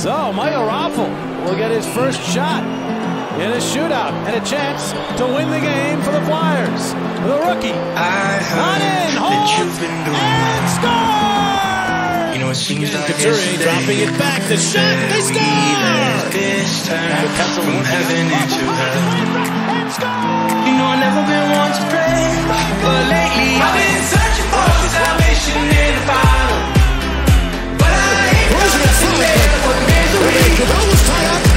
So Michael Raffl will get his first shot in a shootout and a chance to win the game for the Flyers. The rookie, not in, holds, and scores! You know, it seems like Couturier dropping it back, the shot, they score! this time from heaven into hell. And score! You know, I've never been one to pray, but lately I've been searching for salvation in the bottle. But I ain't found nothing there but misery.